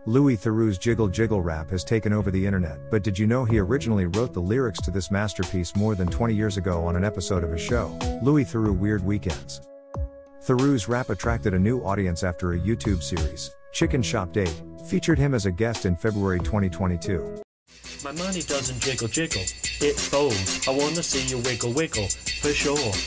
Louis Theroux's Jiggle Jiggle rap has taken over the internet, but did you know he originally wrote the lyrics to this masterpiece more than 20 years ago on an episode of his show, Louis Theroux Weird Weekends? Theroux's rap attracted a new audience after a YouTube series, Chicken Shop Date, featured him as a guest in February 2022. My money doesn't jiggle jiggle, it folds. I wanna see you wiggle wiggle, for sure.